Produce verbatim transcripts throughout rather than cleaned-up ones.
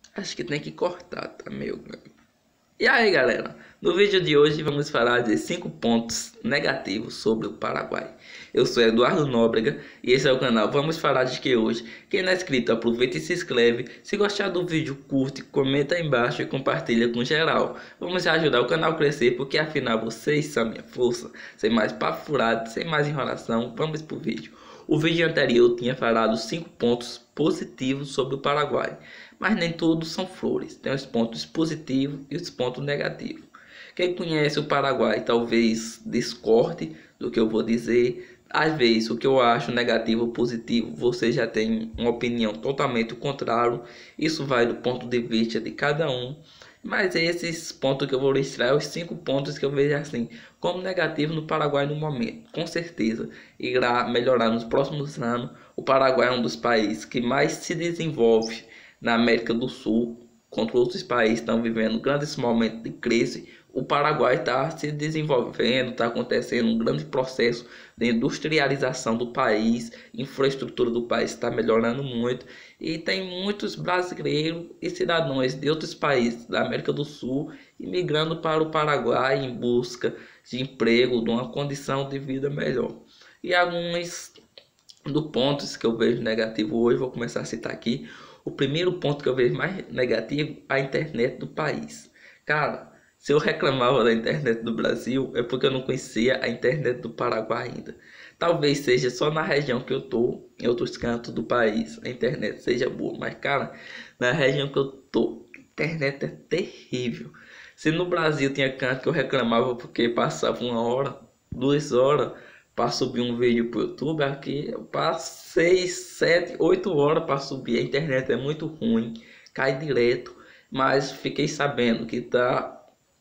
Acho que tem que cortar, tá meio grande. E aí, galera, no vídeo de hoje vamos falar de cinco pontos negativos sobre o Paraguai. Eu sou Eduardo Nóbrega e esse é o canal Vamos Falar de Que hoje. Quem não é inscrito, aproveita e se inscreve. Se gostar do vídeo, curte, comenta aí embaixo e compartilha com geral. Vamos ajudar o canal a crescer, porque afinal vocês são minha força. Sem mais papo furado, sem mais enrolação, vamos pro vídeo. O vídeo anterior tinha falado cinco pontos positivos sobre o Paraguai, mas nem todos são flores. Tem os pontos positivos e os pontos negativos. Quem conhece o Paraguai talvez discorde do que eu vou dizer. Às vezes o que eu acho negativo ou positivo, você já tem uma opinião totalmente contrária. Isso vai do ponto de vista de cada um. Mas esses pontos que eu vou listar são os cinco pontos que eu vejo assim como negativo no Paraguai no momento. Com certeza irá melhorar nos próximos anos. O Paraguai é um dos países que mais se desenvolve na América do Sul, enquanto outros países estão vivendo grandes momentos de crise. O Paraguai está se desenvolvendo, está acontecendo um grande processo de industrialização do país, a infraestrutura do país está melhorando muito e tem muitos brasileiros e cidadãos de outros países da América do Sul imigrando para o Paraguai em busca de emprego, de uma condição de vida melhor. E alguns dos pontos que eu vejo negativo hoje, vou começar a citar aqui. O primeiro ponto que eu vejo mais negativo é a internet do país. Cara, se eu reclamava da internet do Brasil, é porque eu não conhecia a internet do Paraguai ainda. Talvez seja só na região que eu tô, em outros cantos do país, a internet seja boa. Mas, cara, na região que eu tô, a internet é terrível. Se no Brasil tinha canto que eu reclamava porque passava uma hora, duas horas para subir um vídeo pro YouTube, aqui eu passo seis, sete, oito horas para subir. A internet é muito ruim, cai direto. Mas fiquei sabendo que tá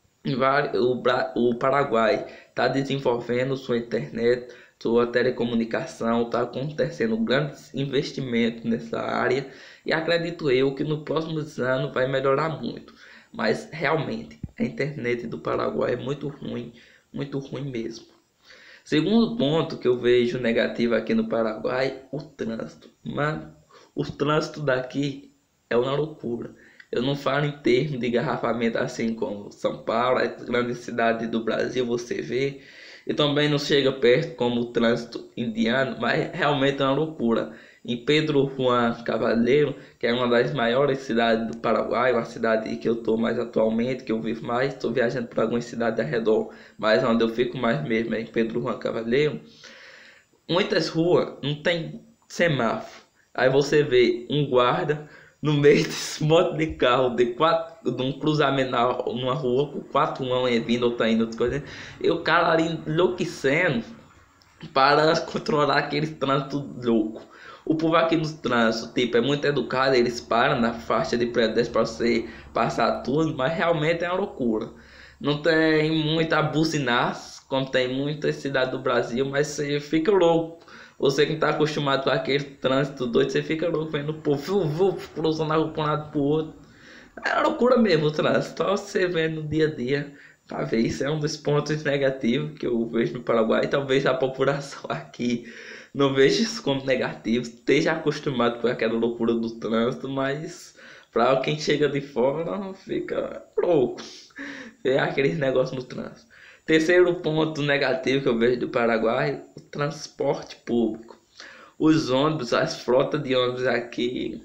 o Paraguai está desenvolvendo sua internet, sua telecomunicação, está acontecendo grandes investimentos nessa área e acredito eu que nos próximos anos vai melhorar muito. Mas realmente a internet do Paraguai é muito ruim, muito ruim mesmo. Segundo ponto que eu vejo negativo aqui no Paraguai, o trânsito. Mano, o trânsito daqui é uma loucura. Eu não falo em termos de engarrafamento assim como São Paulo, as grandes cidades do Brasil você vê. E também não chega perto como o trânsito indiano, mas realmente é uma loucura. Em Pedro Juan Cavaleiro, que é uma das maiores cidades do Paraguai, uma cidade que eu estou mais atualmente, que eu vivo mais, estou viajando para algumas cidades ao redor, mas onde eu fico mais mesmo é em Pedro Juan Cavaleiro. Muitas ruas não tem semáforo. Aí você vê um guarda no meio desse monte de carro, de, quatro, de um cruzamento na, numa rua, com quatro mãos vindo ou tá indo, outra coisa, e o cara ali enlouquecendo para controlar aquele trânsito louco. O povo aqui no trânsito, tipo, é muito educado, eles param na faixa de pedestre para você passar tudo, mas realmente é uma loucura. Não tem muita buzinaço, como tem muitas cidades do Brasil, mas você fica louco. Você que está acostumado com aquele trânsito doido, você fica louco vendo o povo vu, vu, cruzando a rua para um lado para o outro. É loucura mesmo o trânsito. Só você vendo no dia a dia para ver. Isso é um dos pontos negativos que eu vejo no Paraguai. Talvez a população aqui não veja isso como negativo, esteja acostumado com aquela loucura do trânsito, mas para quem chega de fora fica louco ver aqueles negócios no trânsito. Terceiro ponto negativo que eu vejo do Paraguai, o transporte público. Os ônibus, as frotas de ônibus aqui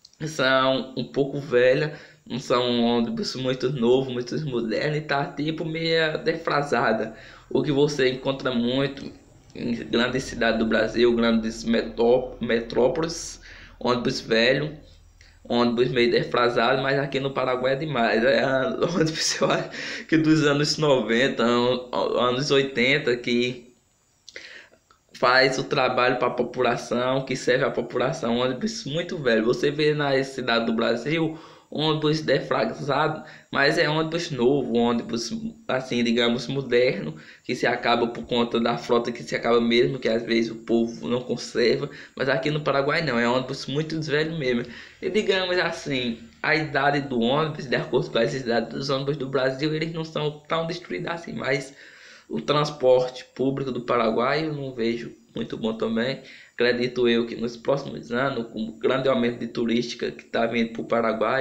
são um pouco velhas, não são ônibus muito novos, muito modernos, e tá tipo meio defrasada. O que você encontra muito em grandes cidades do Brasil, grandes metrópoles, ônibus velho, ônibus meio defrasado, mas aqui no Paraguai é demais. É ônibus, eu acho que dos anos noventa, anos oitenta, que faz o trabalho para a população, que serve a população, ônibus muito velho. Você vê nas cidades do Brasil ônibus defrasado, mas é ônibus novo, ônibus assim, digamos, moderno, que se acaba por conta da frota que se acaba mesmo, que às vezes o povo não conserva, mas aqui no Paraguai não, é ônibus muito velho mesmo. E digamos assim, a idade do ônibus, de acordo com as idades dos ônibus do Brasil, eles não são tão destruídos assim, mas o transporte público do Paraguai eu não vejo muito bom também. Acredito eu que nos próximos anos, com o grande aumento de turística que está vindo para o Paraguai,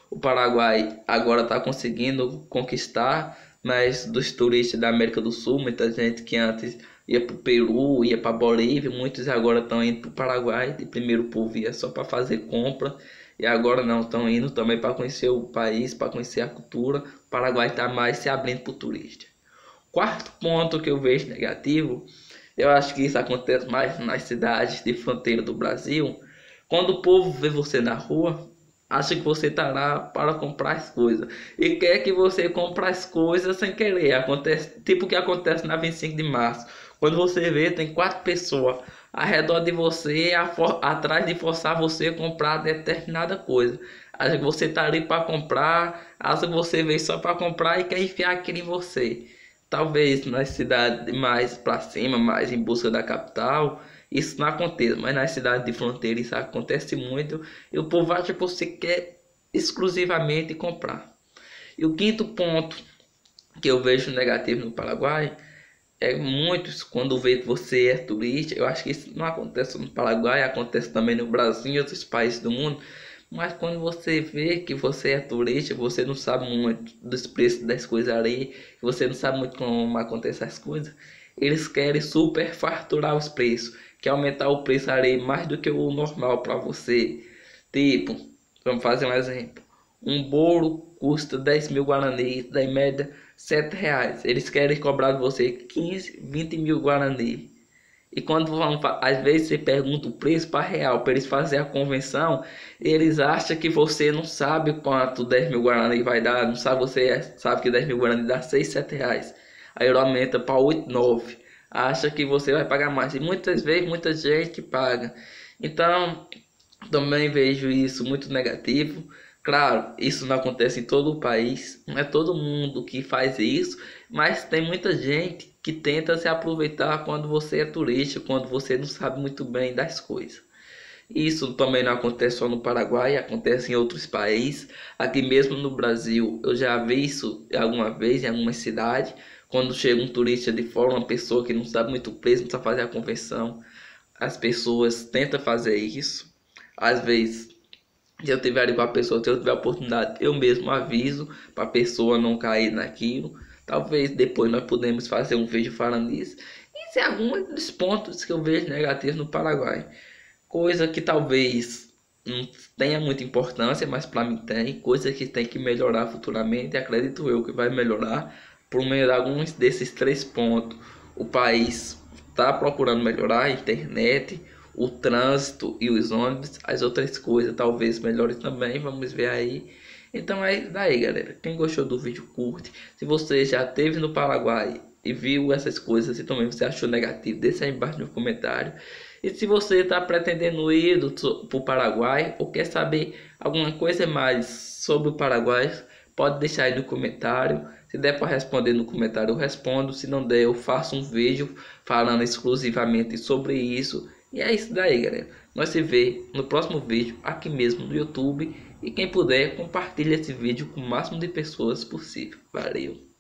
O Paraguai agora está conseguindo conquistar, mas dos turistas da América do Sul, muita gente que antes ia para o Peru, ia para Bolívia, muitos agora estão indo para o Paraguai. De primeiro o povo ia só para fazer compra, e agora não, estão indo também para conhecer o país, para conhecer a cultura. O Paraguai está mais se abrindo para o turista. Quarto ponto que eu vejo negativo, eu acho que isso acontece mais nas cidades de fronteira do Brasil. Quando o povo vê você na rua, acha que você está lá para comprar as coisas e quer que você compre as coisas sem querer. Acontece tipo o que acontece na vinte e cinco de março. Quando você vê, tem quatro pessoas ao redor de você, atrás de forçar você a comprar determinada coisa. Acha que você está ali para comprar, acha que você veio só para comprar e quer enfiar aquilo em você. Talvez nas cidades mais para cima, mais em busca da capital, isso não aconteça, mas nas cidades de fronteira isso acontece muito e o povo acha que você quer exclusivamente comprar. E o quinto ponto que eu vejo negativo no Paraguai é muitos quando vê que você é turista. Eu acho que isso não acontece no Paraguai, acontece também no Brasil e outros países do mundo. Mas quando você vê que você é turista, você não sabe muito dos preços das coisas ali, você não sabe muito como acontecem as coisas, eles querem super farturar os preços, quer aumentar o preço ali mais do que o normal para você. Tipo, vamos fazer um exemplo. Um bolo custa dez mil guarani, da média sete reais. Eles querem cobrar de você quinze, vinte mil guarani. E quando vão, às vezes você pergunta o preço para real, para eles fazerem a convenção, eles acham que você não sabe quanto dez mil guarani vai dar, não sabe, você sabe que dez mil guarani dá seis, sete reais. Aí ele aumenta para oito, nove. Acha que você vai pagar mais. E muitas vezes, muita gente paga. Então, também vejo isso muito negativo. Claro, isso não acontece em todo o país, não é todo mundo que faz isso, mas tem muita gente que tenta se aproveitar quando você é turista, quando você não sabe muito bem das coisas. Isso também não acontece só no Paraguai, acontece em outros países. Aqui mesmo no Brasil, eu já vi isso alguma vez em alguma cidade, quando chega um turista de fora, uma pessoa que não sabe muito o preço, não sabe fazer a conversão, as pessoas tentam fazer isso. Às vezes, se eu tiver ali com a pessoa, se eu tiver a oportunidade, eu mesmo aviso para a pessoa não cair naquilo. Talvez depois nós podemos fazer um vídeo falando isso. Isso é alguns dos pontos que eu vejo negativos no Paraguai. Coisa que talvez não tenha muita importância, mas para mim tem. Coisa que tem que melhorar futuramente. Acredito eu que vai melhorar por meio de alguns desses três pontos. O país está procurando melhorar a internet, o trânsito e os ônibus. As outras coisas talvez melhorem também, vamos ver aí. Então é isso daí, galera. Quem gostou do vídeo, curte. Se você já esteve no Paraguai e viu essas coisas e também você achou negativo, deixa aí embaixo no comentário. E se você está pretendendo ir para o Paraguai ou quer saber alguma coisa mais sobre o Paraguai, pode deixar aí no comentário. Se der para responder no comentário, eu respondo. Se não der, eu faço um vídeo falando exclusivamente sobre isso. E é isso daí, galera. Nós se vê no próximo vídeo aqui mesmo no YouTube. E quem puder, compartilhe esse vídeo com o máximo de pessoas possível. Valeu!